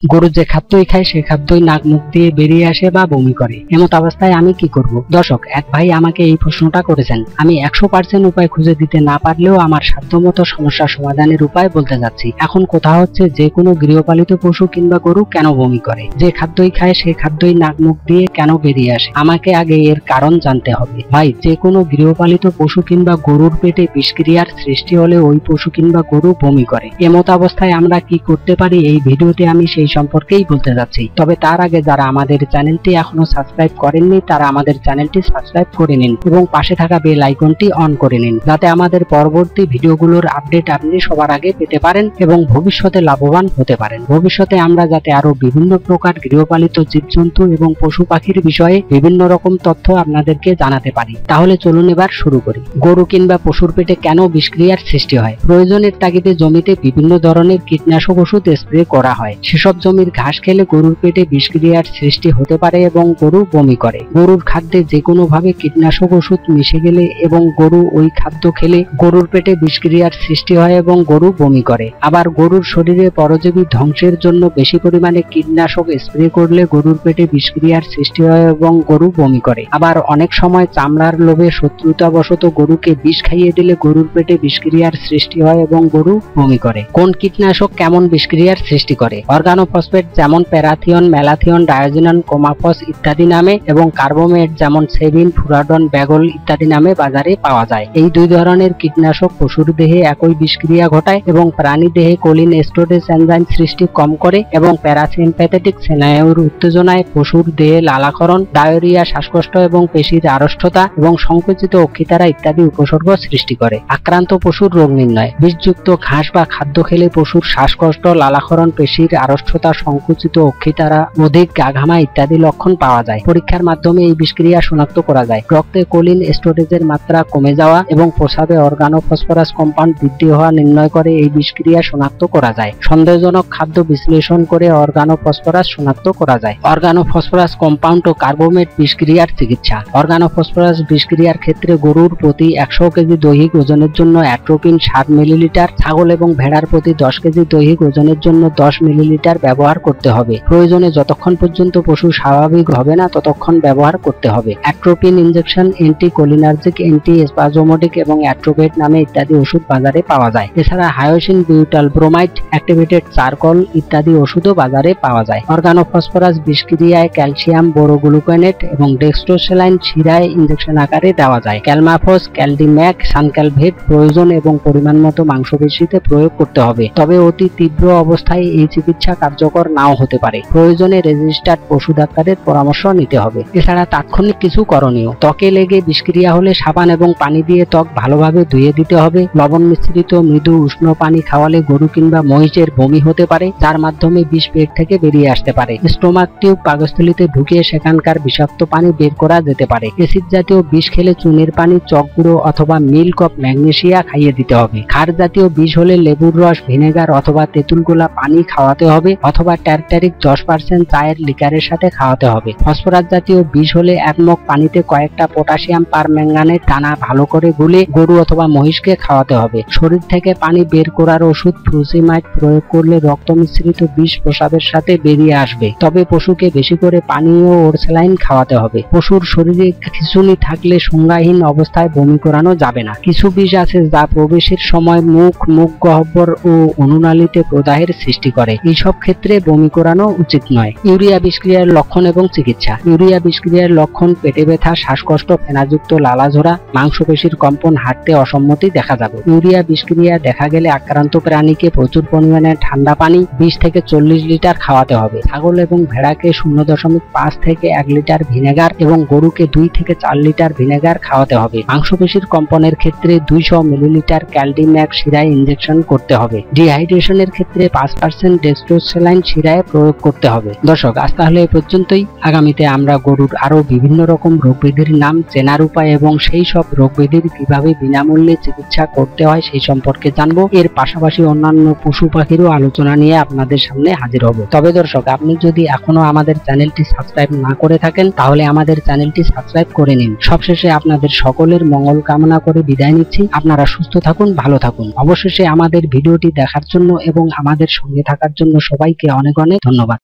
গরু যে খাদ্যই খায় সেই খাদ্যই নাক মুখ দিয়ে বেরিয়ে আসে বা বমি করে। এমত অবস্থায় আমি কি করব? দর্শক, এক ভাই আমাকে এই প্রশ্নটা করেছেন। আমি 100% উপায় খুঁজে দিতে না পারলেও আমার সাধ্যমতো সমস্যা সমাধানের উপায় বলতে যাচ্ছি। এখন কথা হচ্ছে, যে কোনো গৃহপালিত পশু কিংবা গরু কেন বমি করে? যে খাদ্যই খায় সেই খাদ্যই নাক মুখ দিয়ে কেন বেরিয়ে আসে? আমাকে আগে এর কারণ জানতে হবে। ভাই, যে কোনো গৃহপালিত পশু কিংবা গরুর পেটে বিষক্রিয়ার সৃষ্টি হলে ওই পশু কিংবা গরু বমি করে। এমত অবস্থায় আমরা কি করতে পারি, এই ভিডিওতে আমি সেই সম্পর্কেই বলতে যাচ্ছি। তবে তার আগে যারা আমাদের চ্যানেলটি এখনো সাবস্ক্রাইব করেননি তারা আমাদের চ্যানেলটি সাবস্ক্রাইব করে নিন এবং পাশে থাকা বেল আইকনটি অন করে নিন, যাতে আমাদের পরবর্তী ভিডিওগুলোর আপডেট আপনি সবার আগে পেতে পারেন এবং ভবিষ্যতে লাভবান হতে পারেন। ভবিষ্যতে আমরা যাতে আরো বিভিন্ন প্রকার গৃহপালিত জীবজন্তু এবং পশু পাখির বিষয়ে বিভিন্ন রকম তথ্য আপনাদেরকে জানাতে পারি। তাহলে চলুন এবার শুরু করি। গরু কিংবা পশুর পেটে কেন বিষক্রিয়ার সৃষ্টি হয়? প্রয়োজনের তাগিদে জমিতে বিভিন্ন ধরনের কীটনাশক ওষুধ স্প্রে করা হয়। সেসব জমির ঘাস খেলে গরুর পেটে বিষক্রিয়ার সৃষ্টি হতে পারে এবং গরু বমি করে। গরুর খাদ্যে যে কোনো ভাবে কীটনাশক ওষুধ মিশে গেলে এবং গরু ওই খাদ্য খেলে গরুর পেটে বিষক্রিয়ার সৃষ্টি হয় এবং গরু বমি করে। আবার গরুর শরীরে পরজীবী ধ্বংসের জন্য বেশি পরিমাণে কীটনাশক স্প্রে করলে গরুর পেটে বিষক্রিয়ার সৃষ্টি হয় এবং গরু বমি করে। আবার অনেক সময় চামড়ার লোভে শত্রুতাবশত গরুকে বিষ খাইয়ে দিলে গরুর পেটে বিষক্রিয়ার সৃষ্টি হয় এবং গরু বমি করে। কোন কীটনাশক কেমন বিষক্রিয়ার সৃষ্টি করে? অর্গানোফসফেট যেমন প্যারাথিয়ন, ম্যালাথিয়ন, ডায়োজিনন, কোমাফস ইত্যাদি নামে এবং কার্বোমেট যেমন সেবিন, ফুরাডন, ব্যাগল ইত্যাদি নামে বাজারে পাওয়া যায়। এই দুই ধরনের কীটনাশক পশুর দেহে একই বিষক্রিয়া ঘটায় এবং প্রাণী দেহে কোলিন স্টোরেজ এনজাইম সৃষ্টি কম করে এবং প্যারাসিম্প্যাথেটিক স্নায়ুর উত্তেজনায় পশুর দেহে লালাকরণ, ডায়রিয়া, শ্বাসকষ্ট এবং পেশির আড়ষ্টতা এবং সংকুচিত অক্ষিতারা ইত্যাদি উপসর্গ সৃষ্টি করে। আক্রান্ত পশুর রোগ নির্ণয়। বিষযুক্ত ঘাস বা খাদ্য খেলে পশুর শ্বাসকষ্ট, লালাকরণ, পেশির আড়ষ্টতা, সংকুচিত অক্ষিতারা, অধিক গা ঘামা ইত্যাদি লক্ষণ পাওয়া যায়। পরীক্ষার মাধ্যমে এই বিষক্রিয়া শনাক্ত করা যায়। রক্তে কোলিন স্টোরেজের মাত্রা কমে যাওয়া এবং প্রস্রাবে অর্গানোফসফরাস কম্পাউন্ড বৃদ্ধি হওয়া নির্ণয় করে এই বিষক্রিয়া শনাক্ত করা যায়। সন্দেহজনক খাদ্য বিশ্লেষণ করে অর্গানোফসফরাস শনাক্ত করা যায়। অর্গানোফসফরাস কম্পাউন্ড ও কার্বোমেট বিষক্রিয়ার চিকিৎসা। অর্গানোফসফরাস বিষক্রিয়ার ক্ষেত্রে গরুর প্রতি 100 কেজি দৈহিক ওজনের জন্য অ্যাট্রোপিন 60 মিলিলিটার, ছাগল এবং ভেড়ার প্রতি 10 কেজি দৈহিক ওজনের জন্য 10 মিলিলিটার ব্যবহার করতে হবে। প্রয়োজনে যতক্ষণ পর্যন্ত পশু স্বাভাবিক হবে না ততক্ষণ ব্যবহার করতে হবে। অ্যাট্রোপিন ইনজেকশন, অ্যান্টিকোলিনার্জিক, অ্যান্টিস্পাজমোটিক এবং অ্যাট্রোভেট নামে ইত্যাদি ওষুধ বাজারে পাওয়া যায়। এছাড়া hyoscine, butyl bromide, activated charcoal ইত্যাদি ওষুধও বাজারে পাওয়া যায়। অর্গানোফসফরাস বিষক্রিয়ায় ক্যালসিয়াম বোরোগ্লুকানেট এবং ডেক্সট্রোস্যালাইন শিরায় ইনজেকশন আকারে দেওয়া যায়। ক্যালমাফস, ক্যালডিম্যাক, সানক্যালভেট প্রয়োজন এবং পরিমাণ মতো মাংসপেশিতে প্রয়োগ করতে হবে। তবে অতি তীব্র অবস্থায় এই চিকিৎসা কার্যকর নাও হতে পারে। প্রয়োজনে রেজিস্টার্ড পশু ডাক্তারের পরামর্শ নিতে হবে। এছাড়া তাৎক্ষণিক কিছু করণীয়। ত্বকে লেগে বিষক্রিয়া হলে সাবান এবং পানি দিয়ে ত্বক ভালোভাবে ধুয়ে দিতে হবে। লবণ মিশ্রিত মৃদু উষ্ণ পানি খাওয়ালে গরু কিংবা মহিষের বমি হতে পারে, যার মাধ্যমে বিষ পেট থেকে বেরিয়ে আসতে পারে। স্টোমাক টিউব পাকস্থলীতে ঢুকিয়ে সেখানকার বিষাক্ত পানি বের করা যেতে পারে। অ্যাসিড জাতীয় বিষ খেলে চুনের পানি, চক গুঁড়ো অথবা মিল্ক অফ ম্যাগনেসিয়া খাইয়ে দিতে হবে। ক্ষার জাতীয় বিষ হলে লেবুর রস, ভিনেগার অথবা তেঁতুল গোলা পানি খাওয়াতে হবে অথবা ট্যারটারিক 10% চায়ের লিকারের সাথে খাওয়াতে হবে। ফসফরাস জাতীয় বিষ হলে 1 মগ পানিতে কয়েকটা পটাশিয়াম পারম্যাঙ্গানেট দানা ভালো করে গুলে গরু অথবা মহিষকে খাওয়াতে হবে। শরীর থেকে পানি বের করার ওষুধ ফ্রুসিমাইড প্রয়োগ করলে রক্ত মিশ্রিত বিষ প্রসাবের সাথে বেরিয়ে আসবে। তবে পশুকে বেশি করে পানি ও ওরস্যালাইন খাওয়াতে হবে। পশুর শরীরে খিঁচুনি থাকলে সংজ্ঞাহীন অবস্থায় বমি করানো যাবে না। কিছু বিষ আছে যা প্রবেশের সময় মুখ গহ্বর ও অনুনালীতে প্রদাহের সৃষ্টি করে। এইসব ক্ষেত্রে বমি করানো উচিত নয়। ইউরিয়া বিষক্রিয়ার লক্ষণ এবং চিকিৎসা। ইউরিয়া বিষক্রিয়ার লক্ষণ: পেটে ব্যথা, শ্বাসকষ্ট, ফেনাযুক্ত লালাঝরা, মাংসপেশির কম্পন, হাঁটতে অসম্মতি দেখা যাবে। ইউরিয়া বিষক্রিয়া দেখা গেলে আক্রান্ত প্রাণীকে প্রচুর পরিমাণে ঠান্ডা পানি 20 থেকে 40 লিটার খাওয়াতে হবে। ছাগল এবং ভেড়াকে 0.5 থেকে 1 লিটার ভিনেগার এবং গরুকে 2 থেকে 4 লিটার ভিনেগার খাওয়াতে হবে। মাংসপেশির কম্পনের ক্ষেত্রে 200 মিলিলিটার ক্যালডিম্যাক শিরায় ইনজেকশন করতে হবে। ডিহাইড্রেশনের ক্ষেত্রে 5% ডেক্সট্রোস্যালাইন শিরায় প্রয়োগ করতে হবে। দর্শক, আজ তাহলে এ পর্যন্তই। আগামীতে আমরা গরুর আরো বিভিন্ন রকম রোগব্যাধির নাম, চেনার উপায় এবং সেই সব রোগব্যাধির কিভাবে বিনামূল্যে চিকিৎসা করতে হয় সেই সম্পর্কে জানবো। এর পাশাপাশি অন্যান্য পশু পাখিরও আলোচনা নিয়ে আপনাদের সামনে হাজির হব। তবে দর্শক, আপনি যদি এখনো আমাদের চ্যানেলটি সাবস্ক্রাইব না করে থাকেন তাহলে আমাদের চ্যানেলটি সাবস্ক্রাইব করে নিন। সবশেষে আপনাদের সকলের মঙ্গল কামনা করে বিদায় নিচ্ছি। আপনারা সুস্থ থাকুন, ভালো থাকুন। অবশেষে আমাদের ভিডিওটি দেখার জন্য এবং আমাদের সঙ্গে থাকার জন্য সবাইকে সবাইকে অনেক অনেক ধন্যবাদ।